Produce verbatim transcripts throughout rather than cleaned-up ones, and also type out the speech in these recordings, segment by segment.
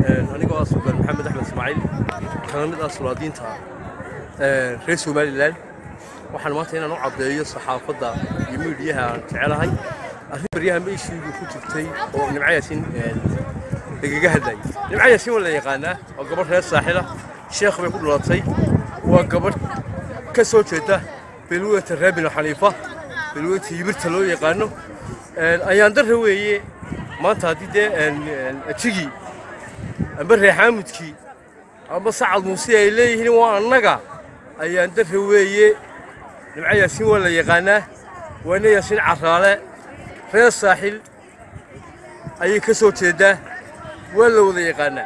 anigoo ah Suldaan Maxamed Axmed Ismaaciil kana mid ah sulaadiinta ee reer Somaliland waxaan maanta inaan u cadeeyo saxaafadda iyo miidiyaha aan jecelahay arrin bariyaha meeshiigu ku jirtay oo Nimco Yaasiin lagaga hadlay Nimco Yaasiin wala yaqaana oo gabadh reer saaxil ah sheekh bay ku dhalatay waa gabadh ka soo jeeda beelweynta reer Bani Xaniifa beelweynta Yibirta loo yaqaano ayaan darro weeye maanta hadii dee ajigi amba reexaamudkii amba Sacad Muuse ay leeyihiin waa annaga ayaan darro weeye Nimco Yaasiin wala yaqaana waana Yaasiin Caraale reer saaxil ayay ka soo jeedaa waa la wada yaqaana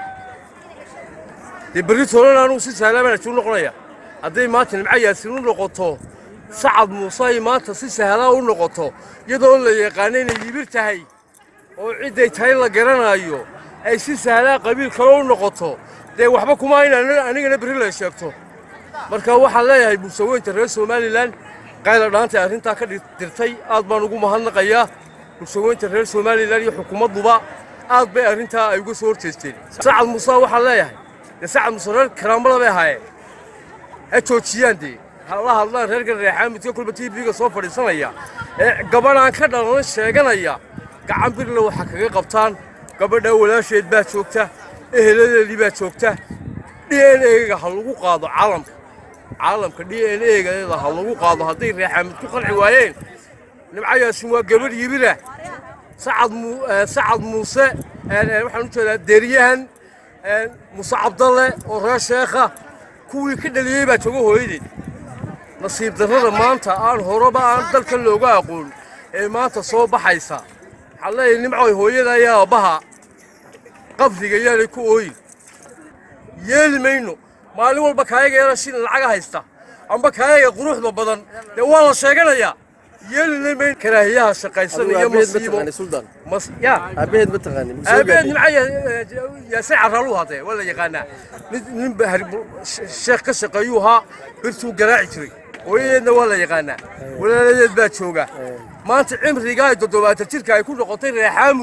dee bari toolanaanu si sahlan u noqonaya hadday maanta Nimco Yaasiin u noqoto Sacad Muuse ay maanta si sahlan u noqoto iyadoo la yaqaanay inay Yibir tahay oo ciiday tahay la garanayo ay si sahlan qabiil kale u noqoto dee waxba kuma inaan anigana bari la sheegto marka waxaan leeyahay bulshooyinka reer Somaliland qayl dhaantay arrinta ka dirtay aad baan ugu mahadnaqayaa bulshooyinka reer Somaliland iyo xukuumaduba aad bay arrinta ay uga soo horjeesteen Sacad Muuse waxaan leeyahay Sacad Muuse reer karaamada bay haayeen ay joojiyaan dee الله الله رجع ريحان تقول بتجيب لي صوفر السنة قبل أن كذا أنا شجعنا قاعد بيقول له حكي قبطان قبل أول شيء بيت شوكته إيه اللي بيت شوكته دي إن إيه حلقوا قاضي عالم عالم كدي إن إيه هذا حلقوا قاضي هذي ريحان تقول عوائل نمع ياسين قبل يبيله سعد مو سعد موسى أنا وحنا دريان موسى عبد الله ورشاخة كوي كده اللي بيت شوكه هيدي نصيب درر مانتا aan horaba aan dalka looga aqoon ee maanta soo baxaysa xalay Nimco hooyada ayaa baha qafdiga yaalay ku ooyin yeelmayno maalin walba kaayaga yara shin lacag haysta amba kaayaga quruxda badan de waa la sheeganaya yeelmayno karaahiyaha shaqaysan iyo masiibo mas ya abeed ma taqaanin abeed Nimco ya saar ralu haday wala yaqaana nin bahar sheekh ka shaqeeyuha birtuu garaaci jiray وينا ولا يقانا ولا يدبات شوقة ما أنت عمري قاعد تدوبات الشركة يكون نقطين ريحامد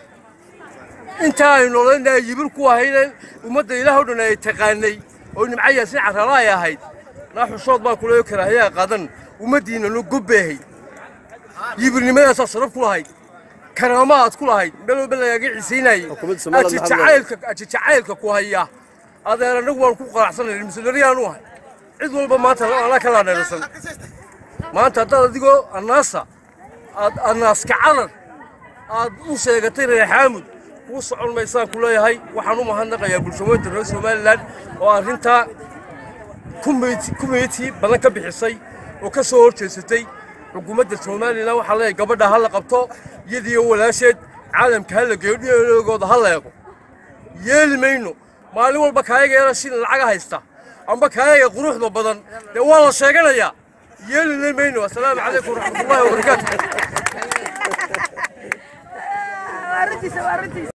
أنت إنه لنا يبركوا هينا ومد إله إنه يتقاني ونمع ياسين عرايا هيد راح الصوت ما كله يكره هي قادن ومدينة نقب به يبرني ما يصرف كل هيد كرامات كل هيد بلو بلا يقع سيناي أتشعيلك أتشعيلك كوهيا هذا أنا نقول كوكا أحسن المسؤولية نوها عيد والبا ما ترى أنا كلا نرسل ما أنت ترى ديكو الناس الناس كعرر وش يقتل حامد وصع الميسان كلها هاي وحنو مهندقة يا بلشويت الرئيس مالان وأنت كوميتي كوميتي بلنك بحصي وكسور تستي حكومة الصومالي لو حلا قبل هلا قبطه يدي ولا شيء عالم كهلا جودي يقعد هلا يقول يلمينه ما له البكاية يرسل العجا هيستا أما كاية قروح ضبضن والله شاقنا يا يلي منه السلام عليكم ورحمة الله وبركاته